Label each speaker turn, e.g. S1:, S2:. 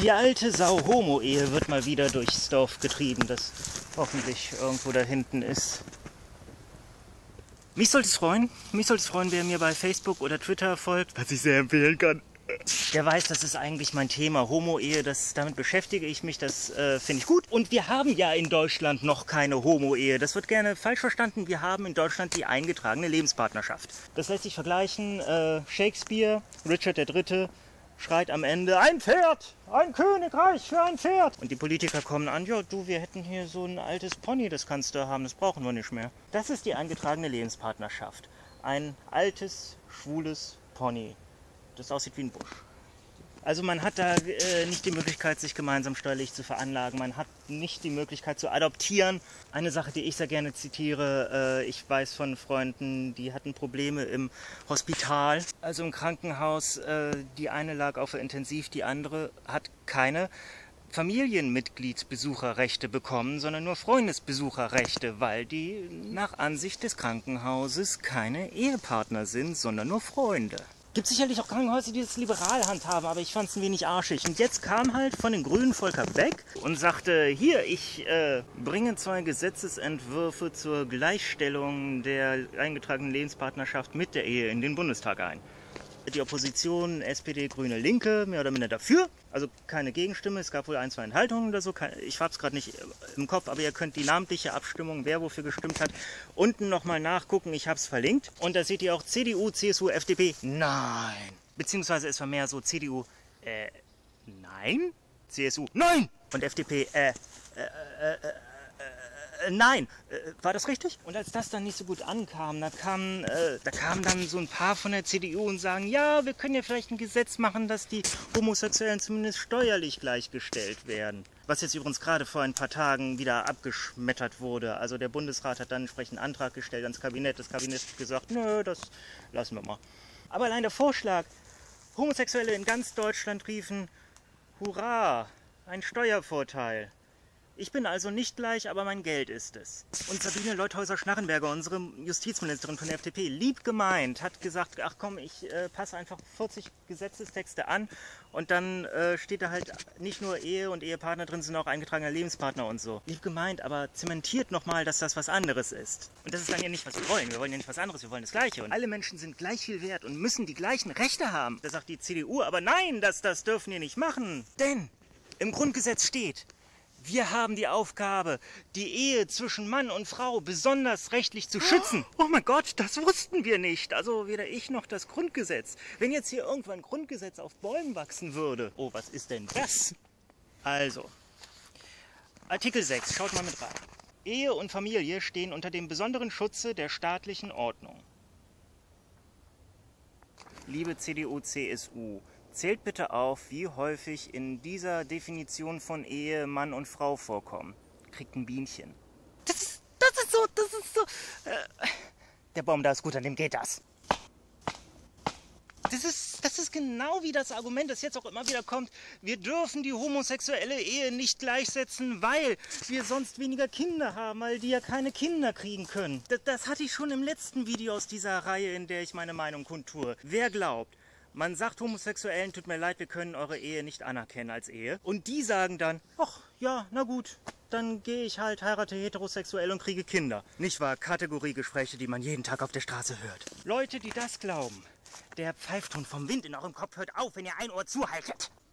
S1: Die alte Sau Homo-Ehe wird mal wieder durchs Dorf getrieben, das hoffentlich irgendwo da hinten ist. Mich sollte es freuen, wer mir bei Facebook oder Twitter folgt, was ich sehr empfehlen kann. Der weiß, das ist eigentlich mein Thema, Homo-Ehe, damit beschäftige ich mich, das finde ich gut. Und wir haben ja in Deutschland noch keine Homo-Ehe. Das wird gerne falsch verstanden. Wir haben in Deutschland die eingetragene Lebenspartnerschaft. Das lässt sich vergleichen. Shakespeare, Richard III. Schreit am Ende, ein Pferd, ein Königreich für ein Pferd. Und die Politiker kommen an, ja du, wir hätten hier so ein altes Pony, das kannst du haben, das brauchen wir nicht mehr. Das ist die eingetragene Lebenspartnerschaft. Ein altes, schwules Pony, das aussieht wie ein Busch. Also man hat da nicht die Möglichkeit, sich gemeinsam steuerlich zu veranlagen. Man hat nicht die Möglichkeit zu adoptieren. Eine Sache, die ich sehr gerne zitiere, ich weiß von Freunden, die hatten Probleme im Hospital, also im Krankenhaus. Die eine lag auf der Intensiv, die andere hat keine Familienmitgliedsbesucherrechte bekommen, sondern nur Freundesbesucherrechte, weil die nach Ansicht des Krankenhauses keine Ehepartner sind, sondern nur Freunde. Gibt sicherlich auch Krankenhäuser, die das liberal handhaben, aber ich fand es ein wenig arschig. Und jetzt kam halt von den Grünen Volker Beck und sagte, hier, ich bringe 2 Gesetzesentwürfe zur Gleichstellung der eingetragenen Lebenspartnerschaft mit der Ehe in den Bundestag ein. Die Opposition, SPD, Grüne, Linke, mehr oder minder dafür. Also keine Gegenstimme, es gab wohl 1, 2 Enthaltungen oder so. Ich habe es gerade nicht im Kopf, aber ihr könnt die namentliche Abstimmung, wer wofür gestimmt hat, unten nochmal nachgucken. Ich habe es verlinkt. Und da seht ihr auch CDU, CSU, FDP, nein. Beziehungsweise es war mehr so CDU, nein. CSU, nein. Und FDP, nein. War das richtig? Und als das dann nicht so gut ankam, da kamen dann so ein paar von der CDU und sagen, ja, wir können ja vielleicht ein Gesetz machen, dass die Homosexuellen zumindest steuerlich gleichgestellt werden. Was jetzt übrigens gerade vor ein paar Tagen wieder abgeschmettert wurde. Also der Bundesrat hat dann entsprechend einen Antrag gestellt ans Kabinett. Das Kabinett hat gesagt, nö, das lassen wir mal. Aber allein der Vorschlag, Homosexuelle in ganz Deutschland riefen, hurra, ein Steuervorteil. Ich bin also nicht gleich, aber mein Geld ist es. Und Sabine Leuthäuser-Schnarrenberger, unsere Justizministerin von der FDP, lieb gemeint, hat gesagt, ach komm, ich passe einfach 40 Gesetzestexte an und dann steht da halt nicht nur Ehe und Ehepartner drin, sondern auch eingetragener Lebenspartner und so. Lieb gemeint, aber zementiert nochmal, dass das was anderes ist. Und das ist dann ja nicht, was wir wollen. Wir wollen ja nicht was anderes, wir wollen das Gleiche. Und alle Menschen sind gleich viel wert und müssen die gleichen Rechte haben. Da sagt die CDU, aber nein, das dürfen wir nicht machen. Denn im Grundgesetz steht, wir haben die Aufgabe, die Ehe zwischen Mann und Frau besonders rechtlich zu schützen. Oh mein Gott, das wussten wir nicht. Also weder ich noch das Grundgesetz. Wenn jetzt hier irgendwann ein Grundgesetz auf Bäumen wachsen würde. Oh, was ist denn das? Also, Artikel 6, schaut mal mit rein. Ehe und Familie stehen unter dem besonderen Schutze der staatlichen Ordnung. Liebe CDU, CSU, zählt bitte auf, wie häufig in dieser Definition von Ehe Mann und Frau vorkommen. Kriegt ein Bienchen. Das ist so. Der Baum da ist gut, an dem geht das. Das ist genau wie das Argument, das jetzt auch immer wieder kommt. Wir dürfen die homosexuelle Ehe nicht gleichsetzen, weil wir sonst weniger Kinder haben, weil die ja keine Kinder kriegen können. Das hatte ich schon im letzten Video aus dieser Reihe, in der ich meine Meinung kundtue. Wer glaubt, man sagt Homosexuellen, tut mir leid, wir können eure Ehe nicht anerkennen als Ehe. Und die sagen dann, ach ja, na gut, dann gehe ich halt, heirate heterosexuell und kriege Kinder. Nicht wahr? Kategoriegespräche, die man jeden Tag auf der Straße hört. Leute, die das glauben, der Pfeifton vom Wind in eurem Kopf hört auf, wenn ihr ein Ohr zuhaltet.